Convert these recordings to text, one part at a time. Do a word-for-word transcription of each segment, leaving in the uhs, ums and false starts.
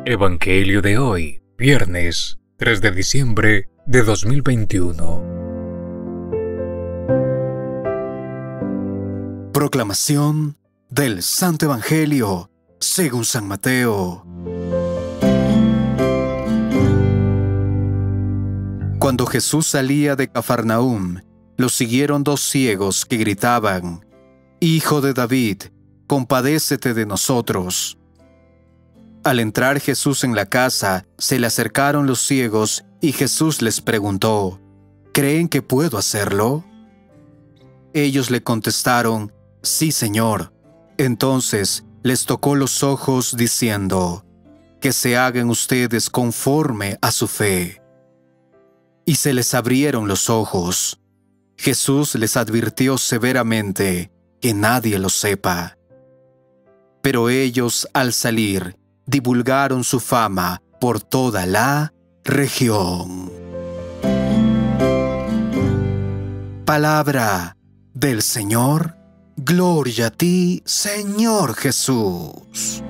Evangelio de hoy, viernes tres de diciembre de dos mil veintiuno. Proclamación del Santo Evangelio según San Mateo. Cuando Jesús salía de Cafarnaúm, lo siguieron dos ciegos que gritaban: «Hijo de David, compadécete de nosotros». Al entrar Jesús en la casa, se le acercaron los ciegos y Jesús les preguntó: «¿Creen que puedo hacerlo?». Ellos le contestaron: «Sí, Señor». Entonces les tocó los ojos diciendo: «Que se hagan ustedes conforme a su fe». Y se les abrieron los ojos. Jesús les advirtió severamente que nadie lo sepa. Pero ellos, al salir, divulgaron su fama por toda la región. Palabra del Señor. Gloria a ti, Señor Jesús.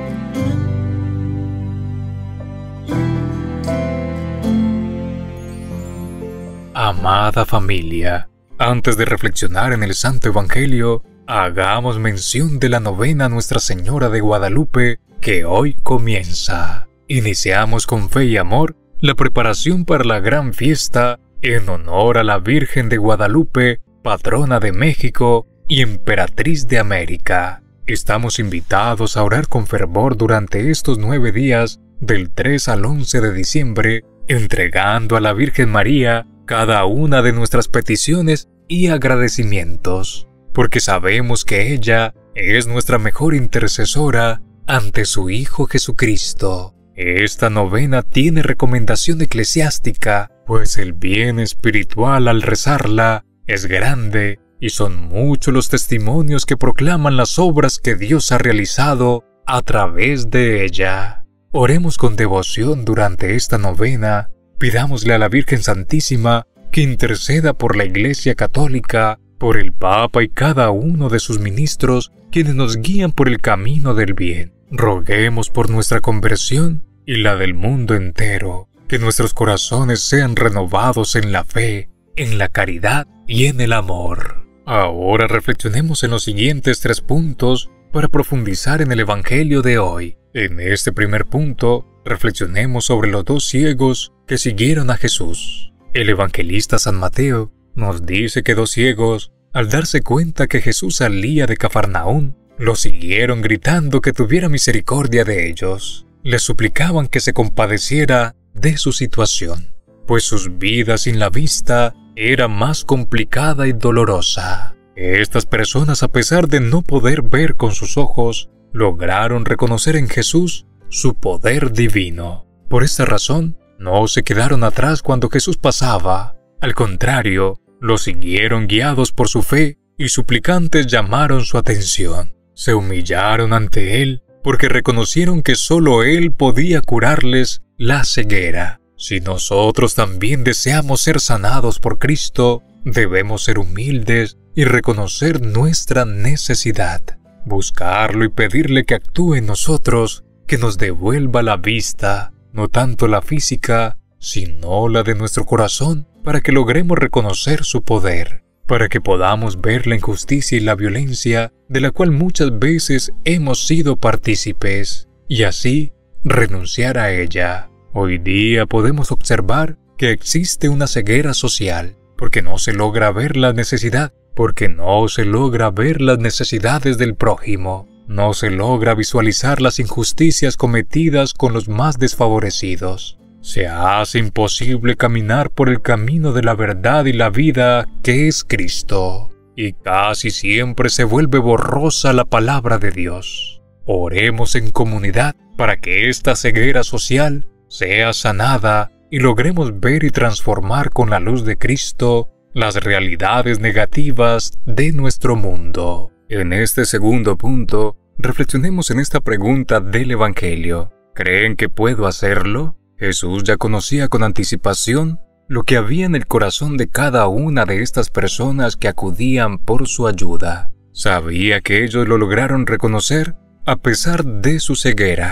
Amada familia, antes de reflexionar en el Santo Evangelio, hagamos mención de la novena a Nuestra Señora de Guadalupe que hoy comienza. Iniciamos con fe y amor la preparación para la gran fiesta en honor a la Virgen de Guadalupe, patrona de México y emperatriz de América. Estamos invitados a orar con fervor durante estos nueve días, del tres al once de diciembre, entregando a la Virgen María cada una de nuestras peticiones y agradecimientos, porque sabemos que ella es nuestra mejor intercesora ante su Hijo Jesucristo. Esta novena tiene recomendación eclesiástica, pues el bien espiritual al rezarla es grande y son muchos los testimonios que proclaman las obras que Dios ha realizado a través de ella. Oremos con devoción durante esta novena. Pidámosle a la Virgen Santísima que interceda por la Iglesia Católica, por el Papa y cada uno de sus ministros, quienes nos guían por el camino del bien. Roguemos por nuestra conversión y la del mundo entero, que nuestros corazones sean renovados en la fe, en la caridad y en el amor. Ahora reflexionemos en los siguientes tres puntos para profundizar en el Evangelio de hoy. En este primer punto, reflexionemos sobre los dos ciegos que siguieron a Jesús. El evangelista San Mateo nos dice que dos ciegos, al darse cuenta que Jesús salía de Cafarnaúm, lo siguieron gritando que tuviera misericordia de ellos. Le suplicaban que se compadeciera de su situación, pues sus vidas sin la vista era más complicada y dolorosa. Estas personas, a pesar de no poder ver con sus ojos, lograron reconocer en Jesús su poder divino. Por esta razón, no se quedaron atrás cuando Jesús pasaba. Al contrario, lo siguieron guiados por su fe y suplicantes llamaron su atención. Se humillaron ante Él porque reconocieron que solo Él podía curarles la ceguera. Si nosotros también deseamos ser sanados por Cristo, debemos ser humildes y reconocer nuestra necesidad, buscarlo y pedirle que actúe en nosotros, que nos devuelva la vista, no tanto la física, sino la de nuestro corazón, para que logremos reconocer su poder, para que podamos ver la injusticia y la violencia de la cual muchas veces hemos sido partícipes, y así renunciar a ella. Hoy día podemos observar que existe una ceguera social, porque no se logra ver la necesidad, porque no se logra ver las necesidades del prójimo. No se logra visualizar las injusticias cometidas con los más desfavorecidos. Se hace imposible caminar por el camino de la verdad y la vida que es Cristo. Y casi siempre se vuelve borrosa la palabra de Dios. Oremos en comunidad para que esta ceguera social sea sanada y logremos ver y transformar con la luz de Cristo las realidades negativas de nuestro mundo. En este segundo punto, reflexionemos en esta pregunta del Evangelio. ¿Creen que puedo hacerlo? Jesús ya conocía con anticipación lo que había en el corazón de cada una de estas personas que acudían por su ayuda. Sabía que ellos lo lograron reconocer a pesar de su ceguera,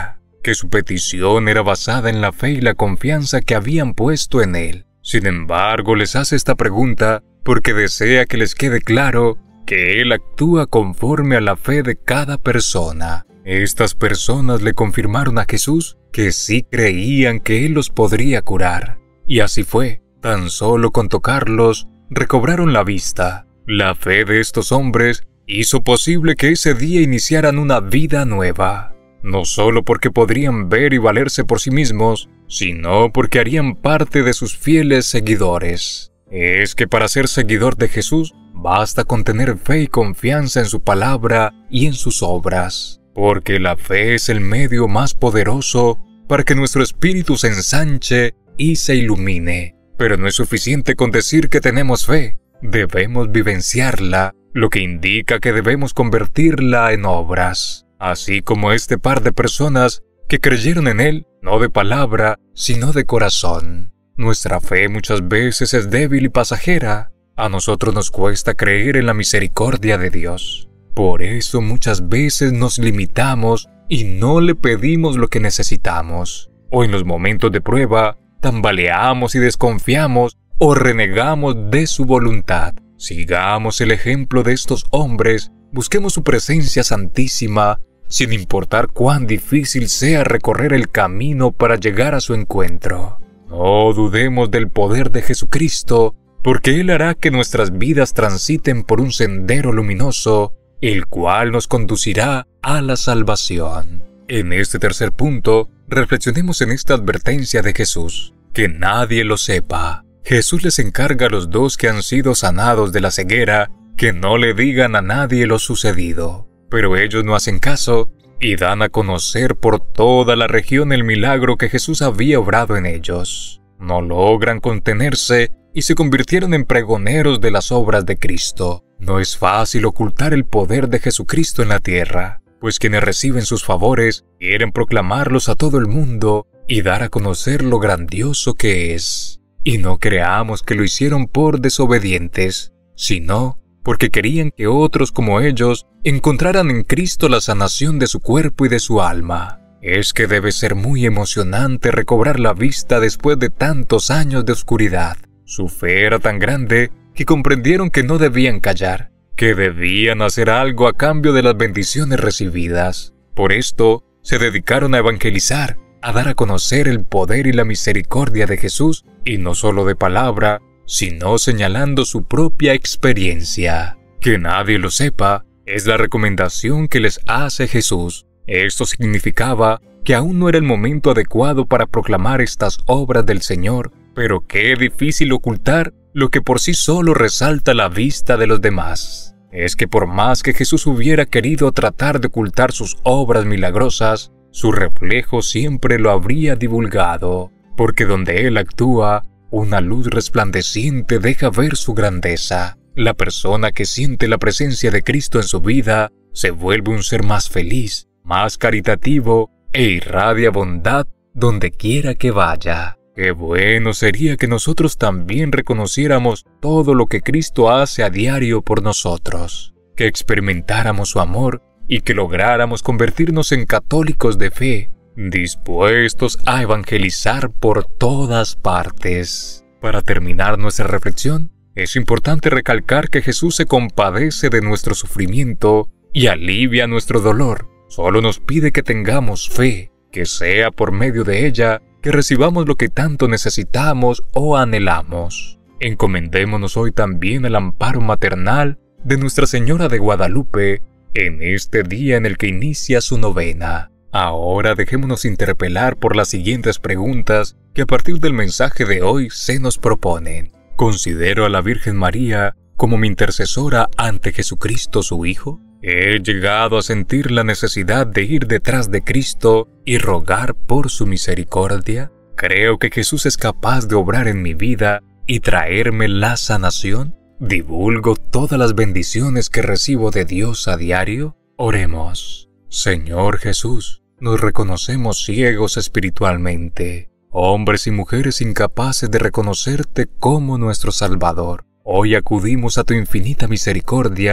que su petición era basada en la fe y la confianza que habían puesto en él. Sin embargo, les hace esta pregunta porque desea que les quede claro que él actúa conforme a la fe de cada persona. Estas personas le confirmaron a Jesús que sí creían que él los podría curar. Y así fue. Tan solo con tocarlos, recobraron la vista. La fe de estos hombres hizo posible que ese día iniciaran una vida nueva. No solo porque podrían ver y valerse por sí mismos, sino porque harían parte de sus fieles seguidores. Es que para ser seguidor de Jesús, basta con tener fe y confianza en su palabra y en sus obras, porque la fe es el medio más poderoso para que nuestro espíritu se ensanche y se ilumine. Pero no es suficiente con decir que tenemos fe, debemos vivenciarla, lo que indica que debemos convertirla en obras, así como este par de personas que creyeron en él, no de palabra, sino de corazón. Nuestra fe muchas veces es débil y pasajera. A nosotros nos cuesta creer en la misericordia de Dios. Por eso muchas veces nos limitamos y no le pedimos lo que necesitamos. O en los momentos de prueba, tambaleamos y desconfiamos o renegamos de su voluntad. Sigamos el ejemplo de estos hombres, busquemos su presencia santísima, sin importar cuán difícil sea recorrer el camino para llegar a su encuentro. No dudemos del poder de Jesucristo, porque Él hará que nuestras vidas transiten por un sendero luminoso, el cual nos conducirá a la salvación. En este tercer punto, reflexionemos en esta advertencia de Jesús, que nadie lo sepa. Jesús les encarga a los dos que han sido sanados de la ceguera que no le digan a nadie lo sucedido. Pero ellos no hacen caso y dan a conocer por toda la región el milagro que Jesús había obrado en ellos. No logran contenerse y se convirtieron en pregoneros de las obras de Cristo. No es fácil ocultar el poder de Jesucristo en la tierra, pues quienes reciben sus favores quieren proclamarlos a todo el mundo y dar a conocer lo grandioso que es. Y no creamos que lo hicieron por desobedientes, sino porque querían que otros como ellos encontraran en Cristo la sanación de su cuerpo y de su alma. Es que debe ser muy emocionante recobrar la vista después de tantos años de oscuridad. Su fe era tan grande que comprendieron que no debían callar, que debían hacer algo a cambio de las bendiciones recibidas. Por esto, se dedicaron a evangelizar, a dar a conocer el poder y la misericordia de Jesús, y no solo de palabra, sino señalando su propia experiencia. Que nadie lo sepa es la recomendación que les hace Jesús. Esto significaba que aún no era el momento adecuado para proclamar estas obras del Señor, pero qué difícil ocultar lo que por sí solo resalta la vista de los demás. Es que por más que Jesús hubiera querido tratar de ocultar sus obras milagrosas, su reflejo siempre lo habría divulgado, porque donde Él actúa, una luz resplandeciente deja ver su grandeza. La persona que siente la presencia de Cristo en su vida se vuelve un ser más feliz, más caritativo e irradia bondad donde quiera que vaya. Qué bueno sería que nosotros también reconociéramos todo lo que Cristo hace a diario por nosotros, que experimentáramos su amor y que lográramos convertirnos en católicos de fe, dispuestos a evangelizar por todas partes. Para terminar nuestra reflexión, es importante recalcar que Jesús se compadece de nuestro sufrimiento y alivia nuestro dolor. Solo nos pide que tengamos fe, que sea por medio de ella que recibamos lo que tanto necesitamos o anhelamos. Encomendémonos hoy también al amparo maternal de Nuestra Señora de Guadalupe en este día en el que inicia su novena. Ahora dejémonos interpelar por las siguientes preguntas que a partir del mensaje de hoy se nos proponen. ¿Considero a la Virgen María como mi intercesora ante Jesucristo su Hijo? ¿He llegado a sentir la necesidad de ir detrás de Cristo y rogar por su misericordia? ¿Creo que Jesús es capaz de obrar en mi vida y traerme la sanación? ¿Divulgo todas las bendiciones que recibo de Dios a diario? Oremos. Señor Jesús, nos reconocemos ciegos espiritualmente, hombres y mujeres incapaces de reconocerte como nuestro Salvador. Hoy acudimos a tu infinita misericordia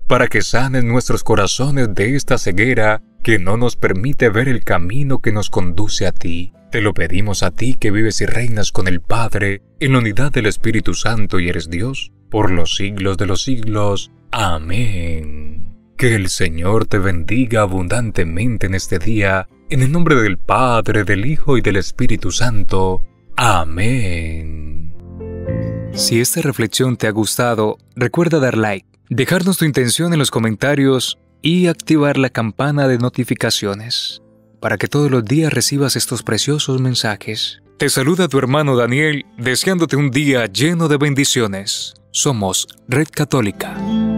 para que sanes nuestros corazones de esta ceguera que no nos permite ver el camino que nos conduce a ti. Te lo pedimos a ti que vives y reinas con el Padre, en la unidad del Espíritu Santo y eres Dios, por los siglos de los siglos. Amén. Que el Señor te bendiga abundantemente en este día, en el nombre del Padre, del Hijo y del Espíritu Santo. Amén. Si esta reflexión te ha gustado, recuerda dar like, dejarnos tu intención en los comentarios y activar la campana de notificaciones para que todos los días recibas estos preciosos mensajes. Te saluda tu hermano Daniel, deseándote un día lleno de bendiciones. Somos Red Católica.